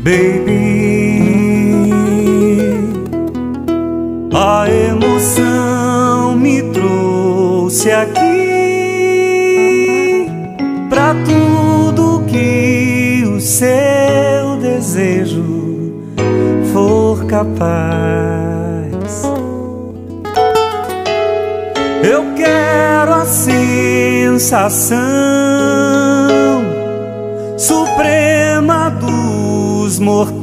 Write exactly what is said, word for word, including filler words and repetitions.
Baby, a emoção me trouxe aqui pra tudo que o seu desejo for capaz. Eu quero a sensação suprema dos mortais.